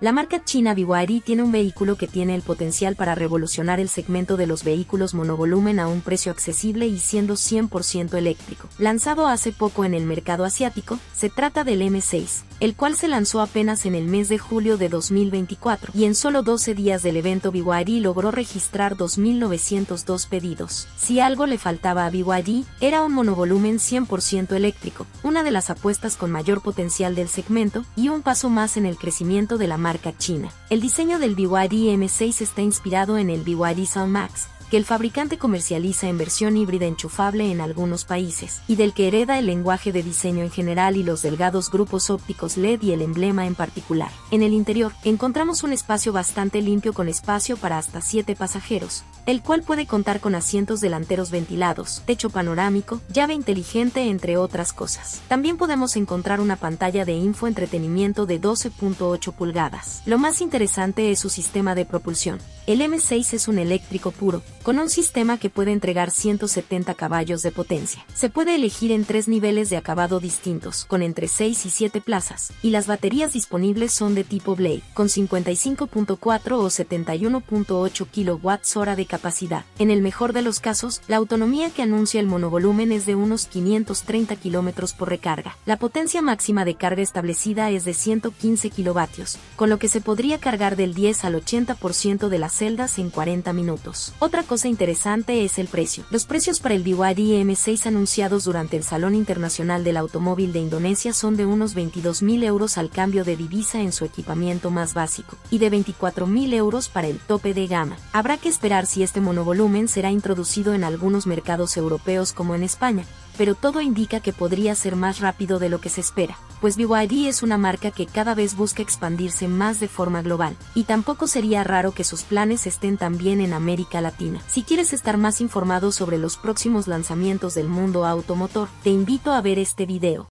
La marca china BYD tiene un vehículo que tiene el potencial para revolucionar el segmento de los vehículos monovolumen a un precio accesible y siendo 100% eléctrico. Lanzado hace poco en el mercado asiático, se trata del M6, el cual se lanzó apenas en el mes de julio de 2024, y en solo 12 días del evento BYD logró registrar 2.902 pedidos. Si algo le faltaba a BYD, era un monovolumen 100% eléctrico, una de las apuestas con mayor potencial del segmento, y un paso más en el crecimiento de la marca china. El diseño del BYD M6 está inspirado en el BYD Sun Max, que el fabricante comercializa en versión híbrida enchufable en algunos países, y del que hereda el lenguaje de diseño en general y los delgados grupos ópticos LED y el emblema en particular. En el interior, encontramos un espacio bastante limpio con espacio para hasta 7 pasajeros, el cual puede contar con asientos delanteros ventilados, techo panorámico, llave inteligente entre otras cosas. También podemos encontrar una pantalla de infoentretenimiento de 12.8 pulgadas. Lo más interesante es su sistema de propulsión. El M6 es un eléctrico puro, con un sistema que puede entregar 170 caballos de potencia. Se puede elegir en 3 niveles de acabado distintos, con entre 6 y 7 plazas, y las baterías disponibles son de tipo Blade, con 55.4 o 71.8 kWh de capacidad. En el mejor de los casos, la autonomía que anuncia el monovolumen es de unos 530 km por recarga. La potencia máxima de carga establecida es de 115 kilovatios, con lo que se podría cargar del 10 al 80% de las celdas en 40 minutos. Otra cosa interesante es el precio. Los precios para el BYD M6 anunciados durante el Salón Internacional del Automóvil de Indonesia son de unos 22.000 euros al cambio de divisa en su equipamiento más básico, y de 24.000 euros para el tope de gama. Habrá que esperar si este monovolumen será introducido en algunos mercados europeos como en España, pero todo indica que podría ser más rápido de lo que se espera, pues BYD es una marca que cada vez busca expandirse más de forma global, y tampoco sería raro que sus planes estén también en América Latina. Si quieres estar más informado sobre los próximos lanzamientos del mundo automotor, te invito a ver este video.